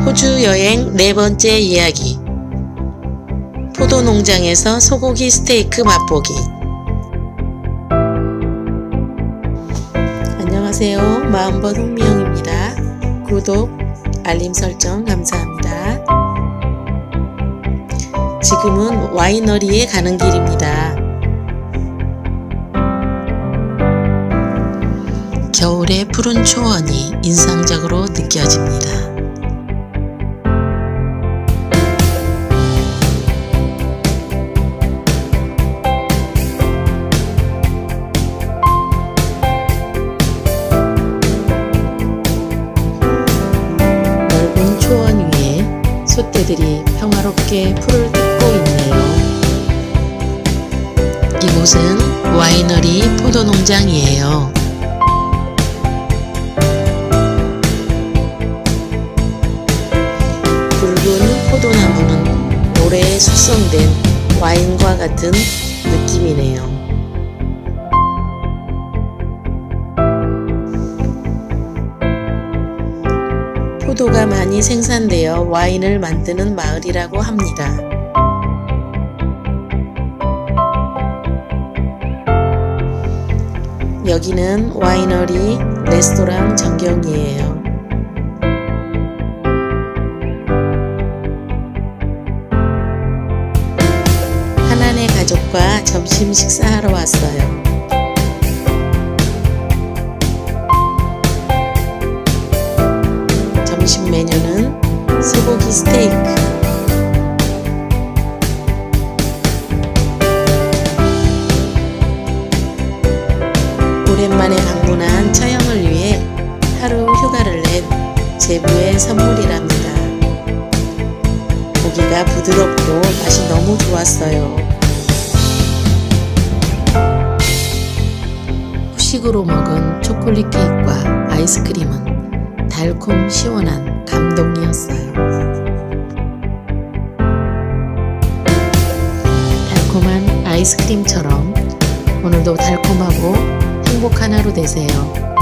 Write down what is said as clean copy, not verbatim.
호주 여행 네 번째 이야기. 포도 농장에서 소고기 스테이크 맛보기. 안녕하세요. 마음벗 홍미영입니다. 구독, 알림 설정 감사합니다. 지금은 와이너리에 가는 길입니다. 겨울의 푸른 초원이 인상적으로 느껴집니다. 넓은 초원 위에 솥대들이 평화롭게 풀을 뜯고 있네요. 이곳은 와이너리 포도농장이에요. 붉은 포도나무는 오래 숙성된 와인과 같은 느낌이네요. 포도가 많이 생산되어 와인을 만드는 마을이라고 합니다. 여기는 와이너리 레스토랑 전경이에요. 하나네 가족과 점심 식사하러 왔어요. 점심 메뉴는 소고기 스테이크. 오랜만에 방문한 처형을 위해 하루 휴가를 낸 제부의 선물이랍니다. 고기가 부드럽고 맛이 너무 좋았어요. 후식으로 먹은 초콜릿 케이크와 아이스크림은 달콤 시원한 감동이었어요. 달콤한 아이스크림처럼 오늘도 달콤하고 행복한 하루 되세요.